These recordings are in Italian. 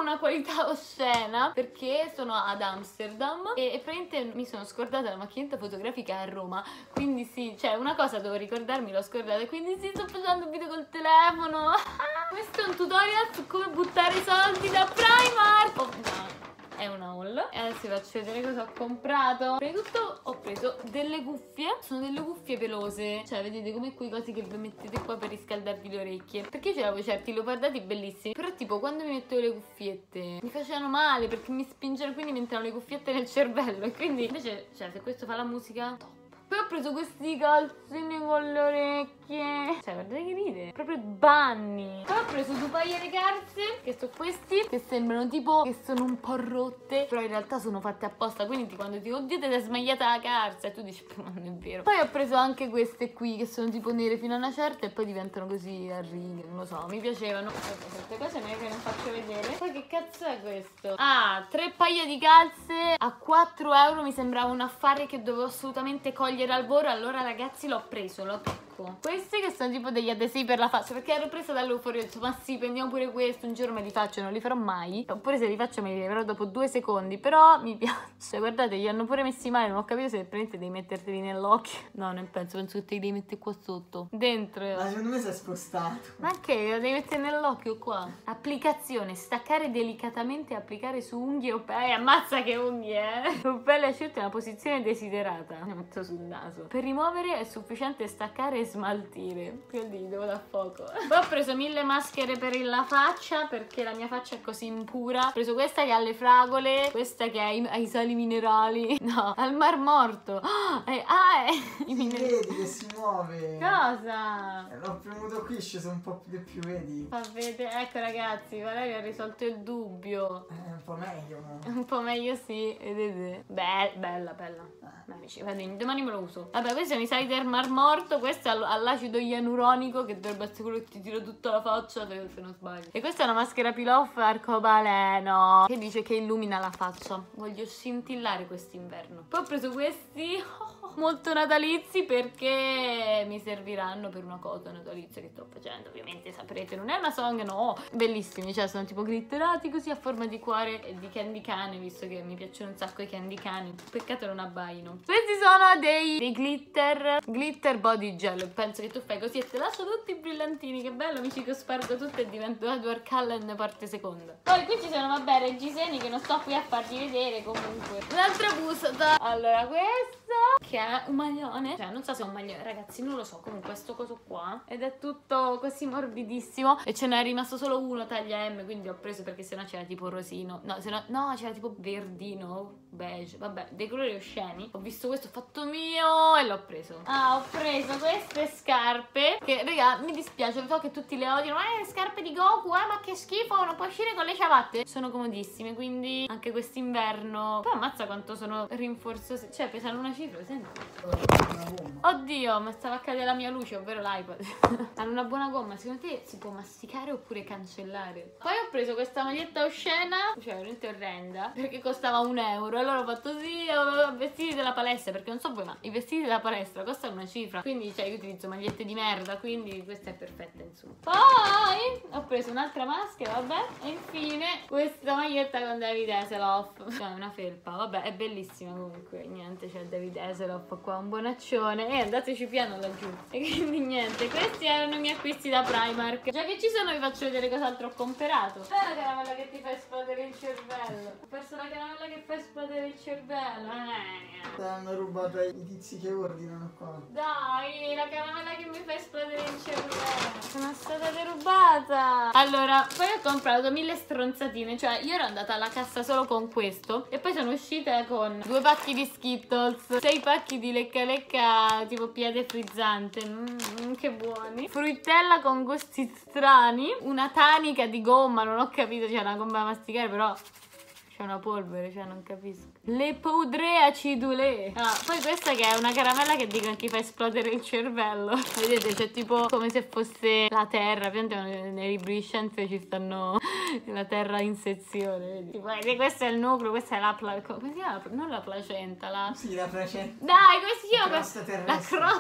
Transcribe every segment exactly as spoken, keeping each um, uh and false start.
una qualità oscena perché sono ad Amsterdam e, e praticamente mi sono scordata la macchinetta fotografica a Roma, quindi sì, cioè una cosa devo ricordarmi, l'ho scordata e quindi sì, sto facendo video col telefono. Questo è un tutorial su come buttare i soldi da Primark. Oh, no. È una haul e adesso vi faccio vedere cosa ho comprato. Prima di tutto ho preso delle cuffie. Sono delle cuffie pelose, cioè vedete come quei cosi che vi mettete qua per riscaldarvi le orecchie. Perché io ce l'avevo certi leopardati bellissimi, però tipo quando mi mettevo le cuffiette mi facevano male perché mi spingevano, quindi mi entrano le cuffiette nel cervello. E quindi invece, cioè se questo fa la musica, top. Poi ho preso questi calzini con le orecchie. Cioè, guardate che ride. Proprio bunny. Poi ho preso due paia di calze, che sono questi, che sembrano tipo che sono un po' rotte, però in realtà sono fatte apposta. Quindi quando ti oddio ti è smagliata la calza, e tu dici, ma non è vero. Poi ho preso anche queste qui, che sono tipo nere fino a una certa e poi diventano così a righe. Non lo so, mi piacevano. Queste cose non è che non faccio vedere. Poi che cazzo è questo? Ah, tre paia di calze a quattro euro. Mi sembrava un affare che dovevo assolutamente cogliere al volo, allora ragazzi l'ho preso, lo tocco. Questi che sono tipo degli adesivi per la faccia, perché ero presa dall'euforia, ho detto ma sì, prendiamo pure questo, un giorno me li faccio, non li farò mai, oppure se li faccio me li leverò dopo due secondi, però mi piace. Guardate, gli hanno pure messi male, non ho capito se praticamente devi metterteli nell'occhio. No, non penso, penso che te li devi mettere qua sotto, dentro. Ma secondo me si è spostato. Ma che? Lo devi mettere nell'occhio qua. Applicazione, staccare delicatamente e applicare su unghie o pelle. Eh, ammazza che unghie, eh! O pelle asciutta nella posizione desiderata. Ne metto sul naso. Per rimuovere è sufficiente staccare e smaltire. Quindi devo da fuoco. Poi ho preso mille maschere per la faccia, perché la mia faccia è così impura. Ho preso questa che ha le fragole, questa che ha i, ha i sali minerali. No, al Mar Morto. Oh, eh, ah, eh, i minerali. Vedi che si muove. Cosa? Eh, L'ho premuto qui, sceso un po' di più, vedi? Fa vedere, ecco ragazzi, Valerio ha risolto il dubbio. È un po' meglio, no? Un po' meglio sì, vedete? Be bella, bella. Beh, amici, vedi, domani me lo uso. Vabbè, questi sono i sali del Mar Morto, questo è all'acido ianuronico, che dovrebbe essere quello che ti tira tutta la faccia, se, se non sbaglio. E questa è una maschera peel-off arcobaleno, che dice che illumina la faccia. Voglio scintillare quest'inverno. Poi ho preso questi, oh, molto natalizi, perché mi serviranno per una cosa natalizia che sto facendo. Ovviamente saprete, non è una song, no. Bellissimi, cioè sono tipo glitterati così a forma di cuore e di candy cane, visto che mi piacciono un sacco i candy cane. Peccato non abbaino. Questi sono dei, dei glitter glitter body gel. Penso che tu fai così e te lascio tutti brillantini. Che bello, amici, che spargo tutto e divento Edward Cullen parte seconda. Poi qui ci sono, vabbè, reggiseni che non sto qui a farvi vedere. Comunque un'altra busta. Allora questo che è un maglione, cioè non so se è un maglione, ragazzi, non lo so. Comunque questo coso qua, ed è tutto così morbidissimo e ce n'è rimasto solo uno taglia M, quindi ho preso, perché sennò c'era tipo rosino, no, sennò, no, c'era tipo verdino, beige, vabbè, dei colori osceni. Ho visto questo, ho fatto mio e l'ho preso. Ah, ho preso queste scarpe che, raga, mi dispiace, so che tutti le odiano. Eh, scarpe di Goku, eh, ma che schifo, non puoi uscire con le ciabatte. Sono comodissime, quindi anche quest'inverno. Poi ammazza quanto sono rinforzose, cioè pesano una cifra, senti. Oddio, ma stava a cadere la mia luce, ovvero l'iPad. Hanno una buona gomma, secondo te si può masticare oppure cancellare? Poi ho preso questa maglietta oscena, cioè veramente orrenda, perché costava un euro. Allora ho fatto sì, ho vestiti della palestra, perché non so voi, ma i vestiti della palestra costano una cifra, quindi cioè io utilizzo magliette di merda, quindi questa è perfetta, insomma. Poi ho preso un'altra maschera, vabbè, e infine questa maglietta con David Hasselhoff, cioè una felpa, vabbè, è bellissima comunque. Niente, c'è David Hasselhoff qua, un buonaccione, e andateci piano laggiù. E quindi niente, questi erano i miei acquisti da Primark. Già che ci sono vi faccio vedere cos'altro ho comprato. C'è la caramella che ti fa esplodere il cervello. Ho perso la caramella che fa esplodere il cervello. Eh. Ti hanno rubato i tizi che ordinano qua. Dai, la caramella che mi fa esplodere il cervello. Sono stata derubata. Allora, poi ho comprato mille stronzatine. Cioè, io ero andata alla cassa solo con questo e poi sono uscita con due pacchi di Skittles, sei pacchi di lecca lecca tipo piede frizzante. Mmm, che buoni. Fruttella con gusti strani. Una tanica di gomma, non ho capito, c'è una gomma da masticare, però c'è una polvere, cioè non capisco. Le poudre acidulé. Ah, poi questa che è una caramella che dicono che fa esplodere il cervello. Vedete, c'è tipo come se fosse la terra. Piante nei libri di scienze ci stanno la terra in sezione. Vedi? Tipo, eh, questo è il nucleo, questa è la placenta. Come si chiama? Non la placenta, la... Sì, la placenta. Dai, come si chiama? La crosta terrestre. La crosta.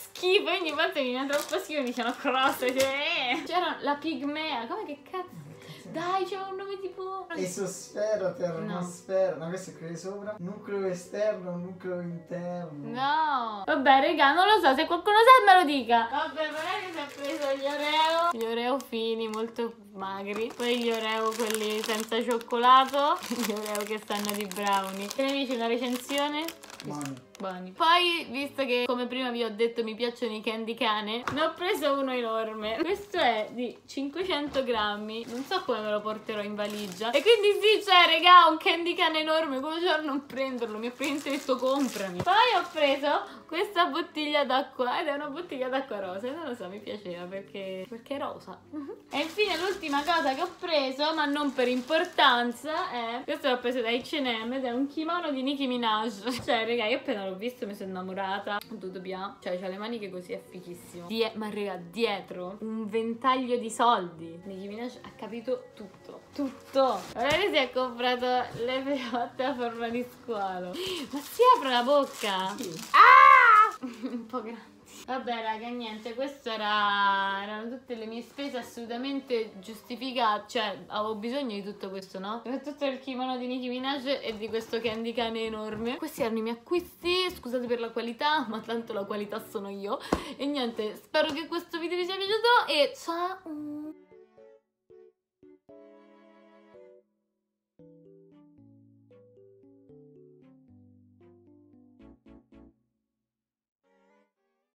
schifo, ogni volta che mi viene troppo schifo mi dicevano cross, cioè, c'era la pigmea, come che cazzo? Dai, c'era un nome tipo... Esosfera, termosfera, no, questo è quello di sopra. Nucleo esterno, nucleo interno. No. Vabbè, raga, non lo so, se qualcuno sa me lo dica. Vabbè, magari si è preso gli Oreo. Gli Oreo fini, molto magri. Poi gli Oreo quelli senza cioccolato. Gli Oreo che stanno di brownie. Che ne dici, una recensione? Buoni. Buoni. Poi, visto che come prima vi ho detto mi piacciono i candy cane, ne ho preso uno enorme. Questo è di cinquecento grammi. Non so come me lo porterò in valigia. E quindi sì, cioè, regà, un candy cane enorme. Come faccio a non prenderlo? Mi ha praticamente detto comprami. Poi ho preso questa bottiglia d'acqua. Ed è una bottiglia d'acqua rosa. E non lo so, mi piaceva perché, perché è rosa. E infine l'ultima cosa che ho preso, ma non per importanza, è... Questo l'ho preso da acca e emme ed è un kimono di Nicki Minaj. Cioè, raga, io appena l'ho visto mi sono innamorata. Tutto bien. Cioè, c'ha le maniche così, è fighissimo. Die ma raga, dietro un ventaglio di soldi. Nicki Minaj ha capito tutto. Tutto. Magari si è comprato le perotte a forma di squalo. Ma si apre la bocca? Sì. Ah! Un po' grande. Vabbè raga, niente, questo era, erano tutte le mie spese assolutamente giustificate, cioè avevo bisogno di tutto questo, no? Soprattutto il kimono di Nicki Minaj e di questo candy cane enorme. Questi erano i miei acquisti, scusate per la qualità, ma tanto la qualità sono io. E niente, spero che questo video vi sia piaciuto e ciao!